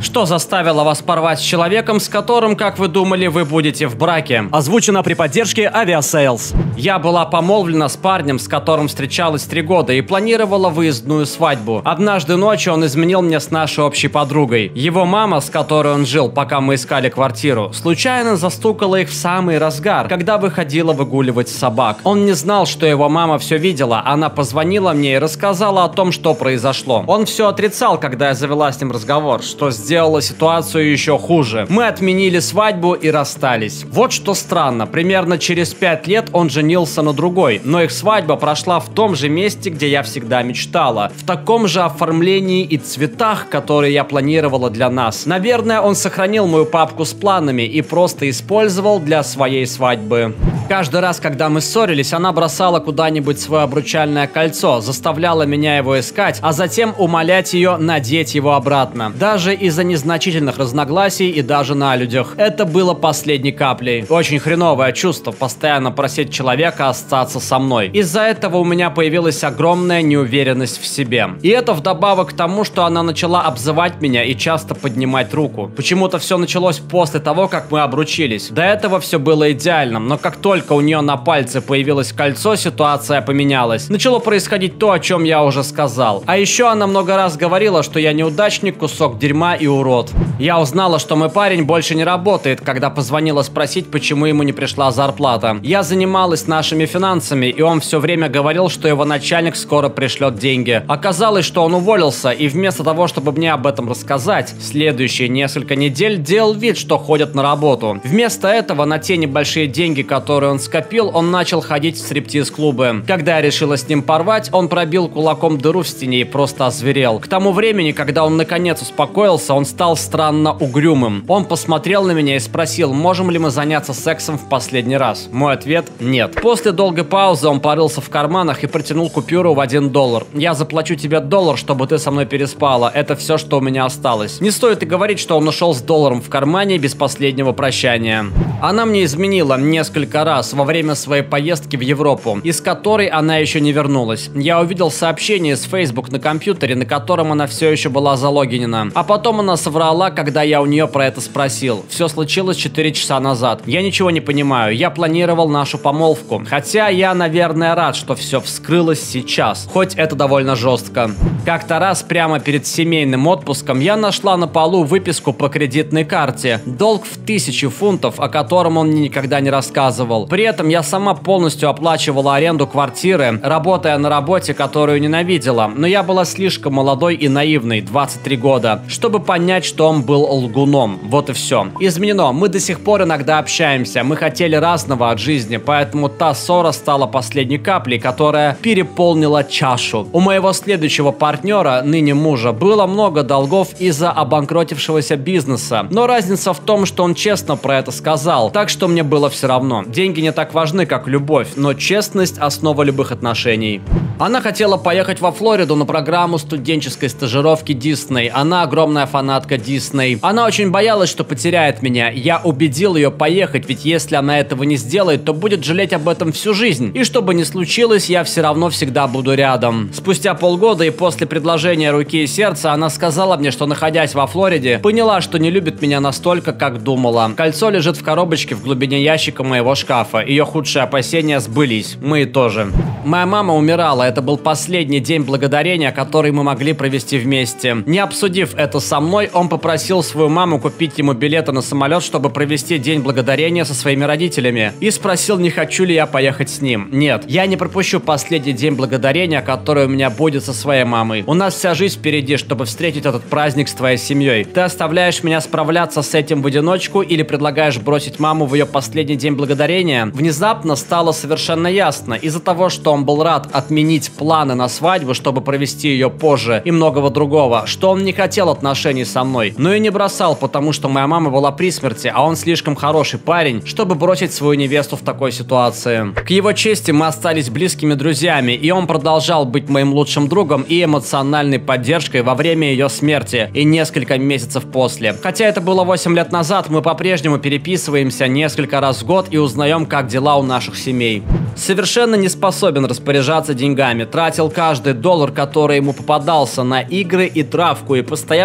Что заставило вас порвать с человеком, с которым, как вы думали, вы будете в браке? Озвучено при поддержке Aviasales. Я была помолвлена с парнем, с которым встречалась 3 года и планировала выездную свадьбу. Однажды ночью он изменил мне с нашей общей подругой. Его мама, с которой он жил, пока мы искали квартиру, случайно застукала их в самый разгар, когда выходила выгуливать собак. Он не знал, что его мама все видела. Она позвонила мне и рассказала о том, что произошло. Он все отрицал, когда я завела с ним разговор, что сделало ситуацию еще хуже. Мы отменили свадьбу и расстались. Вот что странно, примерно через 5 лет он женился на другой, но их свадьба прошла в том же месте, где я всегда мечтала. В таком же оформлении и цветах, которые я планировала для нас. Наверное, он сохранил мою папку с планами и просто использовал для своей свадьбы. Каждый раз, когда мы ссорились, она бросала куда-нибудь свое обручальное кольцо, заставляла меня его искать, а затем умолять ее надеть его обратно. Даже из-за незначительных разногласий и даже на людях. Это было последней каплей. Очень хреновое чувство постоянно просить человека остаться со мной. Из-за этого у меня появилась огромная неуверенность в себе. И это вдобавок к тому, что она начала обзывать меня и часто поднимать руку. Почему-то все началось после того, как мы обручились. До этого все было идеальным, но как только у нее на пальце появилось кольцо, ситуация поменялась. Начало происходить то, о чем я уже сказал. А еще она много раз говорила, что я неудачник, кусок дерьма и урод. Я узнала, что мой парень больше не работает, когда позвонила спросить, почему ему не пришла зарплата. Я занималась нашими финансами, и он все время говорил, что его начальник скоро пришлет деньги. Оказалось, что он уволился, и вместо того, чтобы мне об этом рассказать, следующие несколько недель делал вид, что ходит на работу. Вместо этого на те небольшие деньги, которые он скопил, он начал ходить в стриптиз-клубы. Когда я решила с ним порвать, он пробил кулаком дыру в стене и просто озверел. К тому времени, когда он наконец успокоился, он стал странно угрюмым. Он посмотрел на меня и спросил, можем ли мы заняться сексом в последний раз. Мой ответ – нет. После долгой паузы он порылся в карманах и протянул купюру в $1. Я заплачу тебе $1, чтобы ты со мной переспала. Это все, что у меня осталось. Не стоит и говорить, что он ушел с $1 в кармане без последнего прощания. Она мне изменила несколько раз во время своей поездки в Европу, из которой она еще не вернулась. Я увидел сообщение с Facebook на компьютере, на котором она все еще была залогинена. А потом она соврала, когда я у нее про это спросил. Все случилось 4 часа назад. Я ничего не понимаю. Я планировал нашу помолвку. Хотя я, наверное, рад, что все вскрылось сейчас. Хоть это довольно жестко. Как-то раз прямо перед семейным отпуском я нашла на полу выписку по кредитной карте. Долг в 1000 фунтов, о котором он мне никогда не рассказывал. При этом я сама полностью оплачивала аренду квартиры, работая на работе, которую ненавидела. Но я была слишком молодой и наивной, 23 года, чтобы понять, что он был лгуном. Вот и все. Изменено. Мы до сих пор иногда общаемся. Мы хотели разного от жизни, поэтому та ссора стала последней каплей, которая переполнила чашу. У моего следующего партнера, ныне мужа, было много долгов из-за обанкротившегося бизнеса. Но разница в том, что он честно про это сказал, так что мне было все равно. Деньги не так важны, как любовь, но честность – основа любых отношений. Она хотела поехать во Флориду на программу студенческой стажировки Disney. Она огромная фанатка Disney. Она очень боялась, что потеряет меня. Я убедил ее поехать, ведь если она этого не сделает, то будет жалеть об этом всю жизнь. И что бы ни случилось, я все равно всегда буду рядом. Спустя полгода и после предложения руки и сердца, она сказала мне, что, находясь во Флориде, поняла, что не любит меня настолько, как думала. Кольцо лежит в коробочке в глубине ящика моего шкафа. Ее худшие опасения сбылись. Мы тоже. Моя мама умирала. Это был последний день благодарения, который мы могли провести вместе. Не обсудив это со мной, он попросил свою маму купить ему билеты на самолет, чтобы провести день благодарения со своими родителями. И спросил, не хочу ли я поехать с ним. Нет, я не пропущу последний день благодарения, который у меня будет со своей мамой. У нас вся жизнь впереди, чтобы встретить этот праздник с твоей семьей. Ты оставляешь меня справляться с этим в одиночку или предлагаешь бросить маму в ее последний день благодарения? Внезапно стало совершенно ясно. Из-за того, что он был рад отменить планы на свадьбу, чтобы провести ее позже и многого другого, что он не хотел отношений со мной, но и не бросал, потому что моя мама была при смерти, а он слишком хороший парень, чтобы бросить свою невесту в такой ситуации. К его чести мы остались близкими друзьями, и он продолжал быть моим лучшим другом и эмоциональной поддержкой во время ее смерти и несколько месяцев после. Хотя это было 8 лет назад, мы по-прежнему переписываемся несколько раз в год и узнаем, как дела у наших семей. Совершенно не способен распоряжаться деньгами, тратил каждый $1, который ему попадался, на игры и травку, и постоянно забивал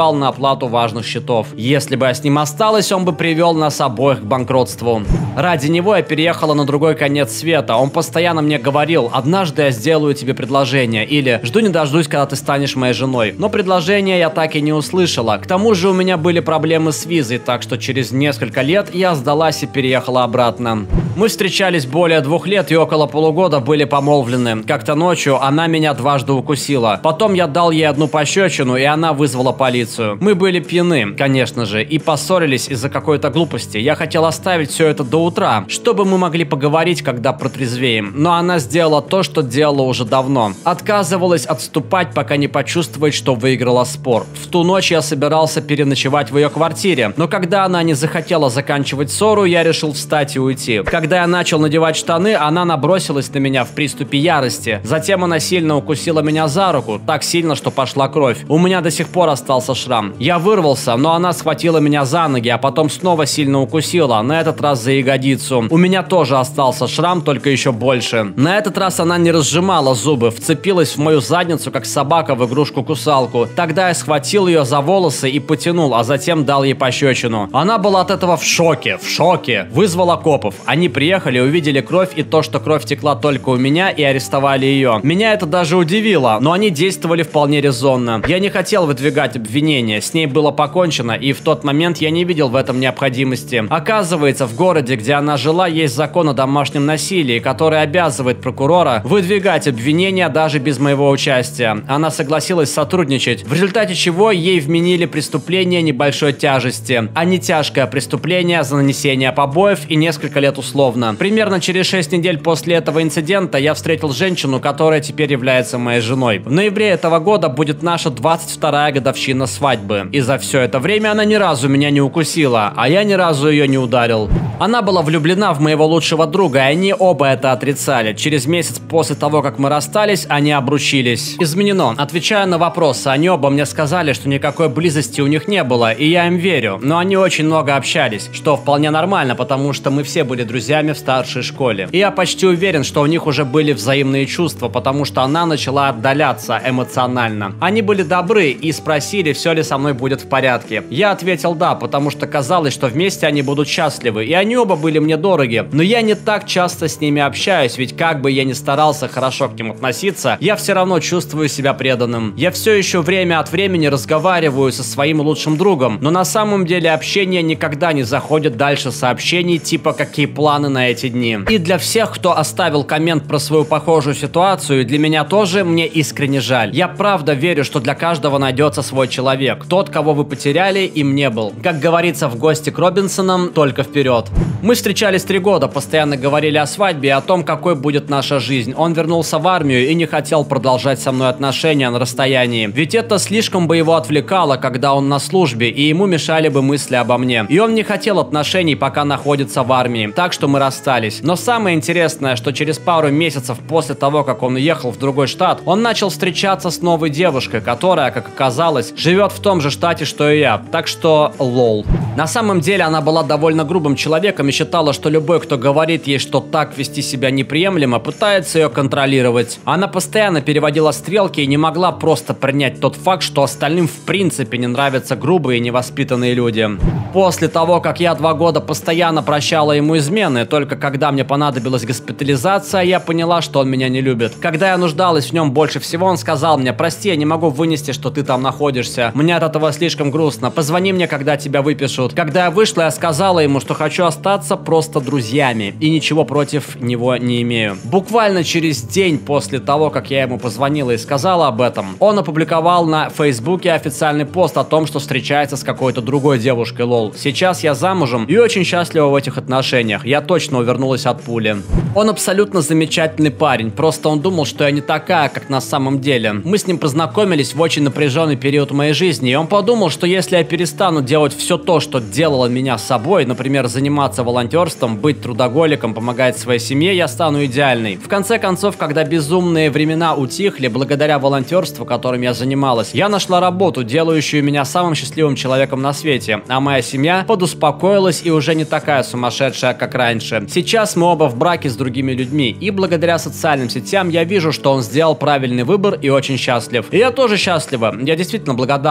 призывал на оплату важных счетов. Если бы я с ним осталась, он бы привел нас обоих к банкротству. Ради него я переехала на другой конец света. Он постоянно мне говорил: однажды я сделаю тебе предложение, или жду не дождусь, когда ты станешь моей женой. Но предложения я так и не услышала. К тому же у меня были проблемы с визой, так что через несколько лет я сдалась и переехала обратно. Мы встречались более 2 лет и около полугода были помолвлены. Как-то ночью она меня дважды укусила. Потом я дал ей одну пощечину, и она вызвала полицию. Мы были пьяны, конечно же, и поссорились из-за какой-то глупости. Я хотел оставить все это до утра, чтобы мы могли поговорить, когда протрезвеем. Но она сделала то, что делала уже давно. Отказывалась отступать, пока не почувствует, что выиграла спор. В ту ночь я собирался переночевать в ее квартире, но когда она не захотела заканчивать ссору, я решил встать и уйти. Когда я начал надевать штаны, она набросилась на меня в приступе ярости. Затем она сильно укусила меня за руку, так сильно, что пошла кровь. У меня до сих пор остался шрам. Я вырвался, но она схватила меня за ноги, а потом снова сильно укусила, на этот раз за ягодицу. У меня тоже остался шрам, только еще больше. На этот раз она не разжимала зубы, вцепилась в мою задницу, как собака в игрушку-кусалку. Тогда я схватил ее за волосы и потянул, а затем дал ей пощечину. Она была от этого в шоке. Вызвала копов. Они приехали, увидели кровь и то, что кровь текла только у меня, и арестовали ее. Меня это даже удивило, но они действовали вполне резонно. Я не хотел выдвигать обвинения, с ней было покончено, и в тот момент я не видел в этом необходимости. Оказывается, в городе, где она жила, есть закон о домашнем насилии, который обязывает прокурора выдвигать обвинения даже без моего участия. Она согласилась сотрудничать, в результате чего ей вменили преступление небольшой тяжести, а не тяжкое преступление за нанесение побоев и несколько лет условно. Примерно через 6 недель после этого инцидента я встретил женщину, которая теперь является моей женой. В ноябре этого года будет наша 22-я годовщина свадьбы. И за все это время она ни разу меня не укусила, а я ни разу ее не ударил. Она была влюблена в моего лучшего друга, и они оба это отрицали. Через месяц после того, как мы расстались, они обручились. Изменено. Отвечая на вопросы, они оба мне сказали, что никакой близости у них не было, и я им верю. Но они очень много общались, что вполне нормально, потому что мы все были друзьями в старшей школе. И я почти уверен, что у них уже были взаимные чувства, потому что она начала отдаляться эмоционально. Они были добры и спросили, все ли со мной будет в порядке. Я ответил да, потому что казалось, что вместе они будут счастливы, и они оба были мне дороги. Но я не так часто с ними общаюсь, ведь как бы я ни старался хорошо к ним относиться, я все равно чувствую себя преданным. Я все еще время от времени разговариваю со своим лучшим другом, но на самом деле общение никогда не заходит дальше сообщений типа «какие планы на эти дни?». И для всех, кто оставил коммент про свою похожую ситуацию, для меня тоже, мне искренне жаль. Я правда верю, что для каждого найдется свой человек. Тот, кого вы потеряли, им не был. Как говорится в «Гости к Робинсонам», только вперед. Мы встречались 3 года, постоянно говорили о свадьбе и о том, какой будет наша жизнь. Он вернулся в армию и не хотел продолжать со мной отношения на расстоянии. Ведь это слишком бы его отвлекало, когда он на службе, и ему мешали бы мысли обо мне. И он не хотел отношений, пока находится в армии. Так что мы расстались. Но самое интересное, что через пару месяцев после того, как он уехал в другой штат, он начал встречаться с новой девушкой, которая, как оказалось, живет в том же штате, что и я. Так что лол. На самом деле она была довольно грубым человеком и считала, что любой, кто говорит ей, что так вести себя неприемлемо, пытается ее контролировать. Она постоянно переводила стрелки и не могла просто принять тот факт, что остальным в принципе не нравятся грубые и невоспитанные люди. После того, как я 2 года постоянно прощала ему измены, только когда мне понадобилась госпитализация, я поняла, что он меня не любит. Когда я нуждалась в нем больше всего, он сказал мне: прости, я не могу вынести, что ты там находишься. Мне от этого слишком грустно. Позвони мне, когда тебя выпишут. Когда я вышла, я сказала ему, что хочу остаться просто друзьями и ничего против него не имею. Буквально через день после того, как я ему позвонила и сказала об этом, он опубликовал на Фейсбуке официальный пост о том, что встречается с какой-то другой девушкой, лол. Сейчас я замужем и очень счастлива в этих отношениях. Я точно увернулась от пули. Он абсолютно замечательный парень, просто он думал, что я не такая, как на самом деле. Мы с ним познакомились в очень напряженный период моей жизни, и он подумал, что если я перестану делать все то, что делало меня с собой, например, заниматься волонтерством, быть трудоголиком, помогать своей семье, я стану идеальной. В конце концов, когда безумные времена утихли, благодаря волонтерству, которым я занималась, я нашла работу, делающую меня самым счастливым человеком на свете, а моя семья подуспокоилась и уже не такая сумасшедшая, как раньше. Сейчас мы оба в браке с другими людьми, и благодаря социальным сетям я вижу, что он сделал правильный выбор и очень счастлив. И я тоже счастлива. Я действительно благодарна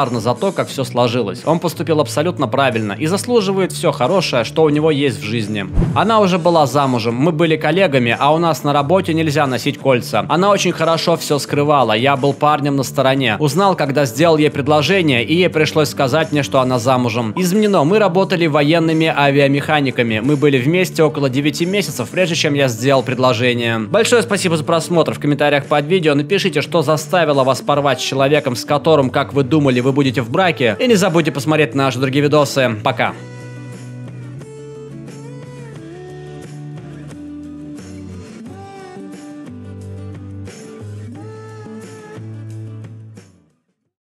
благодарна за то, как все сложилось. Он поступил абсолютно правильно и заслуживает все хорошее, что у него есть в жизни. Она уже была замужем, мы были коллегами, а у нас на работе нельзя носить кольца. Она очень хорошо все скрывала, я был парнем на стороне. Узнал, когда сделал ей предложение, и ей пришлось сказать мне, что она замужем. Изменено, мы работали военными авиамеханиками. Мы были вместе около 9 месяцев, прежде чем я сделал предложение. Большое спасибо за просмотр. В комментариях под видео напишите, что заставило вас порвать с человеком, с которым, как вы думали, вы будете в браке. И не забудьте посмотреть наши другие видосы. Пока.